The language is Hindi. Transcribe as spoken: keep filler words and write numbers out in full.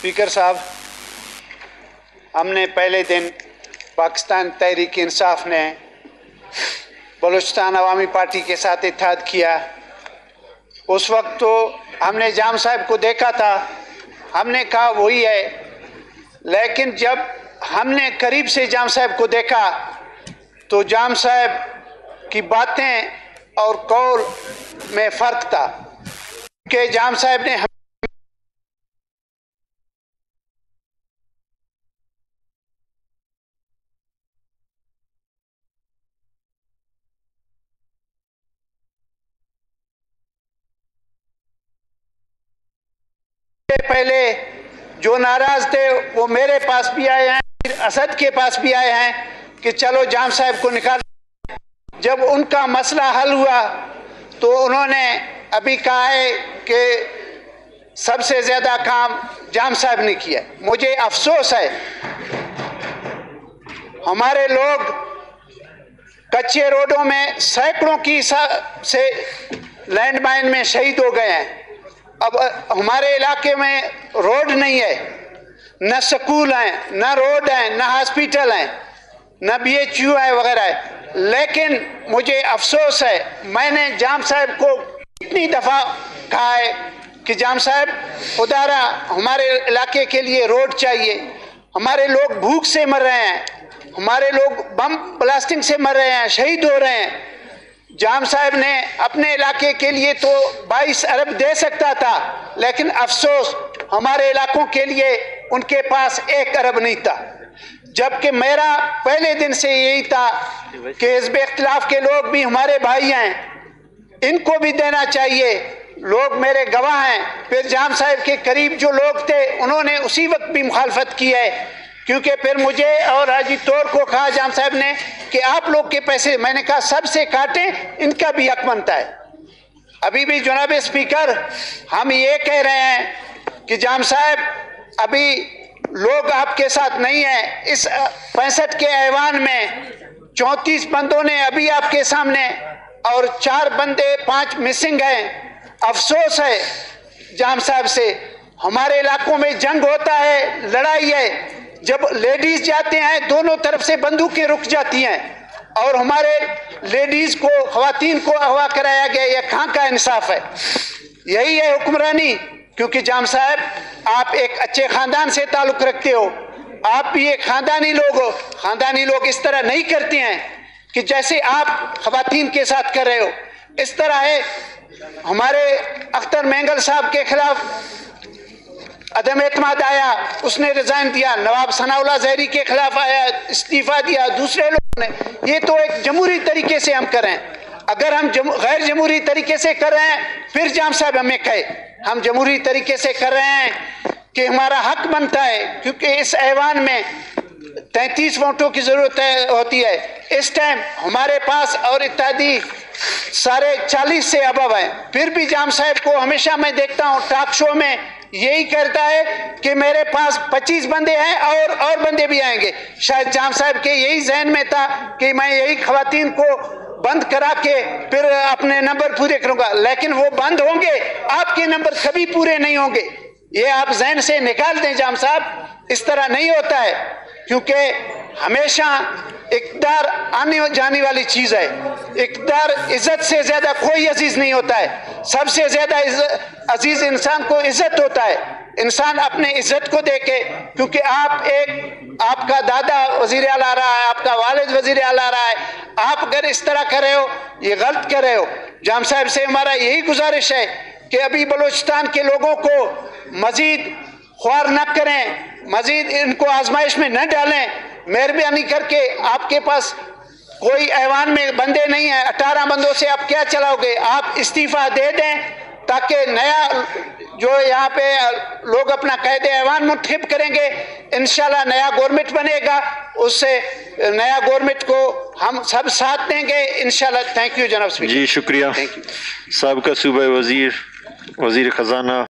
स्पीकर साहब, हमने पहले दिन पाकिस्तान तहरीक इंसाफ ने बलूचिस्तान अवामी पार्टी के साथ इत्तेहाद किया। उस वक्त तो हमने जाम साहब को देखा था, हमने कहा वही है, लेकिन जब हमने करीब से जाम साहब को देखा तो जाम साहब की बातें और कौल में फ़र्क था कि जाम साहब ने पहले जो नाराज थे वो मेरे पास भी आए हैं, असद के पास भी आए हैं कि चलो जाम साहब को निकाल। जब उनका मसला हल हुआ तो उन्होंने अभी कहा है कि सबसे ज्यादा काम जाम साहब ने किया। मुझे अफसोस है, हमारे लोग कच्चे रोडों में सैकड़ों की से लैंडमाइन में शहीद हो गए हैं। अब हमारे इलाके में रोड नहीं है, न स्कूल हैं, न रोड हैं, न हॉस्पिटल हैं, न बी एच यू है वगैरह है। लेकिन मुझे अफसोस है, मैंने जाम साहब को इतनी दफ़ा कहा है कि जाम साहब खुदारा हमारे इलाके के लिए रोड चाहिए। हमारे लोग भूख से मर रहे हैं, हमारे लोग बम ब्लास्टिंग से मर रहे हैं, शहीद हो रहे हैं। जाम साहब ने अपने इलाके के लिए तो बाईस अरब दे सकता था, लेकिन अफसोस हमारे इलाकों के लिए उनके पास एक अरब नहीं था। जबकि मेरा पहले दिन से यही था कि हिज़्ब इख्तिलाफ के लोग भी हमारे भाई हैं, इनको भी देना चाहिए। लोग मेरे गवाह हैं। फिर जाम साहब के करीब जो लोग थे उन्होंने उसी वक्त भी मुखालफत की है, क्योंकि फिर मुझे और हाजी तौर को कहा जाम साहब ने कि आप लोग के पैसे, मैंने कहा सबसे काटें, इनका भी हक बनता है। अभी भी जनाब स्पीकर, हम ये कह रहे हैं कि जाम साहब अभी लोग आपके साथ नहीं है। इस पैंसठ के ऐवान में चौंतीस बंदों ने अभी आपके सामने और चार बंदे पांच मिसिंग हैं। अफसोस है जाम साहब से, हमारे इलाकों में जंग होता है, लड़ाई है, जब लेडीज जाते हैं दोनों तरफ से बंदूकें रुक जाती हैं और हमारे लेडीज को, खवातीन को अगवा कराया गया। यह कहाँ का इंसाफ है? यही है हुक्मरानी? क्योंकि जाम साहब आप एक अच्छे खानदान से ताल्लुक रखते हो, आप भी एक खानदानी लोग हो। खानदानी लोग इस तरह नहीं करते हैं कि जैसे आप खवातीन के साथ कर रहे हो। इस तरह है, हमारे अख्तर मेंगल साहब के खिलाफ अदम एतमाद आया, उसने रिजाइन दिया। नवाब सनाउल्लाह ज़हरी के खिलाफ आया, इस्तीफा दिया दूसरे लोगों ने। ये तो एक जमहूरी तरीके से हम कर रहे हैं। अगर हम जम, गैर जमहूरी तरीके से कर रहे हैं फिर जाम साहब हमें कहे। हम जमहूरी तरीके से कर रहे हैं कि हमारा हक बनता है, क्योंकि इस ऐवान में तैंतीस वोटों की जरूरत है, होती है। इस टाइम हमारे पास और इत्यादि सारे चालीस से अबव है। फिर भी जाम साहब को हमेशा मैं देखता हूँ टॉक शो में यही करता है कि मेरे पास पच्चीस बंदे हैं और और बंदे भी आएंगे। शायद जाम साहब के यही जहन में था कि मैं यही खवातीन को बंद करा के फिर अपने नंबर पूरे करूंगा, लेकिन वो बंद होंगे, आपके नंबर कभी पूरे नहीं होंगे। ये आप जहन से निकाल दें जाम साहब, इस तरह नहीं होता है। क्योंकि हमेशा इक़्तिदार आने जाने वाली चीज है। इक़्तिदार इज्जत से ज्यादा कोई अजीज नहीं होता है। सबसे ज्यादा अजीज इंसान को इज्जत होता है। इंसान अपने इज्जत को देखे, क्योंकि आप एक, आपका दादा वजीर आला रहा है, आपका वालिद वजीर आला रहा है, आप अगर इस तरह कर रहे हो ये गलत कर रहे हो। जाम साहब से हमारा यही गुजारिश है कि अभी बलूचिस्तान के लोगों को मजीद ख्वार न करें, मजीद इनको आजमाइश में न डालें। मेहरबानी करके, आपके पास कोई ऐवान में बंदे नहीं है, अठारह बंदों से आप क्या चलाओगे? आप इस्तीफा दे दें ताकि नया जो यहाँ पे लोग अपना कायदे ऐवान मुंतखब करेंगे, इंशाल्लाह नया गवर्नमेंट बनेगा, उससे नया गवर्नमेंट को हम सब साथ देंगे इंशाल्लाह। थैंक यू जनाब स्पीकर। जी शुक्रिया। Thank you. साबिक़ा सूबा वजीर, वजीर खजाना